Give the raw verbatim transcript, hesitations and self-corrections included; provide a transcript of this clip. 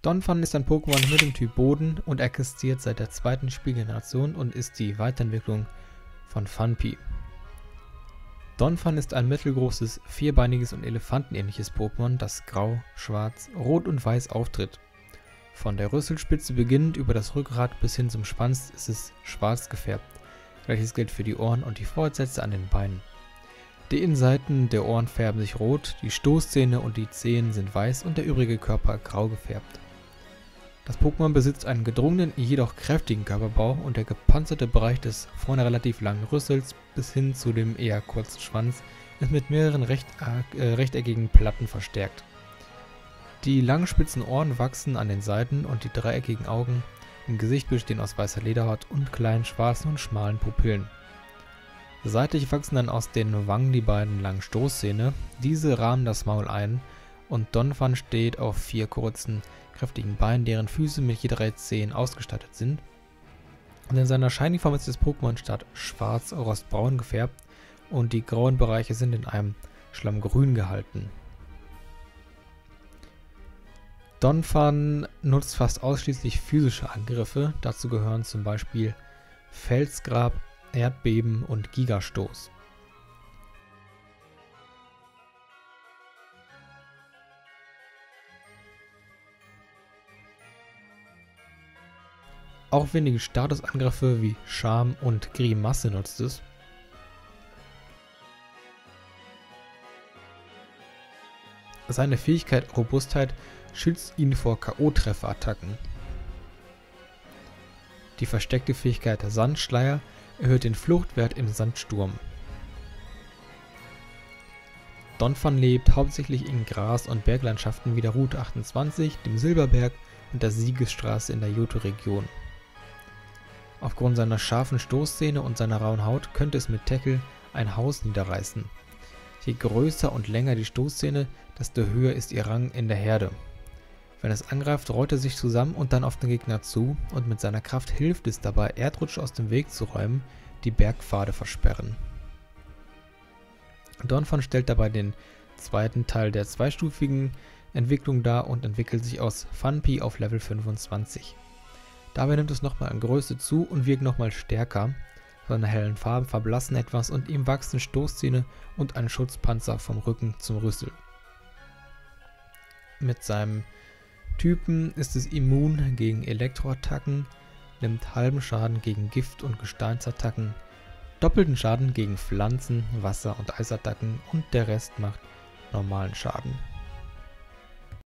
Donphan ist ein Pokémon mit dem Typ Boden und existiert seit der zweiten Spielgeneration und ist die Weiterentwicklung von Phanpy. Donphan ist ein mittelgroßes, vierbeiniges und elefantenähnliches Pokémon, das grau, schwarz, rot und weiß auftritt. Von der Rüsselspitze beginnend über das Rückgrat bis hin zum Schwanz ist es schwarz gefärbt. Gleiches gilt für die Ohren und die Fortsätze an den Beinen. Die Innenseiten der Ohren färben sich rot, die Stoßzähne und die Zehen sind weiß und der übrige Körper grau gefärbt. Das Pokémon besitzt einen gedrungenen, jedoch kräftigen Körperbau und der gepanzerte Bereich des vorne relativ langen Rüssels bis hin zu dem eher kurzen Schwanz ist mit mehreren recht, äh, rechteckigen Platten verstärkt. Die langen spitzen Ohren wachsen an den Seiten und die dreieckigen Augen im Gesicht bestehen aus weißer Lederhaut und kleinen schwarzen und schmalen Pupillen. Seitlich wachsen dann aus den Wangen die beiden langen Stoßzähne, diese rahmen das Maul ein und Donphan steht auf vier kurzen, kräftigen Beinen, deren Füße mit je drei Zehen ausgestattet sind. Und in seiner Shiny-Form ist das Pokémon statt schwarz rostbraun gefärbt und die grauen Bereiche sind in einem Schlammgrün gehalten. Donphan nutzt fast ausschließlich physische Angriffe, dazu gehören zum Beispiel Felsgrab, Erdbeben und Gigastoß. Auch wenige Statusangriffe wie Charme und Grimasse nutzt es. Seine Fähigkeit Robustheit schützt ihn vor K O-Trefferattacken. Die versteckte Fähigkeit Sandschleier erhöht den Fluchtwert im Sandsturm. Donphan lebt hauptsächlich in Gras- und Berglandschaften wie der Route achtundzwanzig, dem Silberberg und der Siegesstraße in der Johto-Region. Aufgrund seiner scharfen Stoßzähne und seiner rauen Haut könnte es mit Tackle ein Haus niederreißen. Je größer und länger die Stoßzähne, desto höher ist ihr Rang in der Herde. Wenn es angreift, rollt er sich zusammen und dann auf den Gegner zu und mit seiner Kraft hilft es dabei, Erdrutsche aus dem Weg zu räumen, die Bergpfade versperren. Donphan stellt dabei den zweiten Teil der zweistufigen Entwicklung dar und entwickelt sich aus Phanpy auf Level fünfundzwanzig. Dabei nimmt es nochmal an Größe zu und wirkt nochmal stärker. Seine hellen Farben verblassen etwas und ihm wachsen Stoßzähne und ein Schutzpanzer vom Rücken zum Rüssel. Mit seinem Typen ist es immun gegen Elektroattacken, nimmt halben Schaden gegen Gift- und Gesteinsattacken, doppelten Schaden gegen Pflanzen-, Wasser- und Eisattacken und der Rest macht normalen Schaden.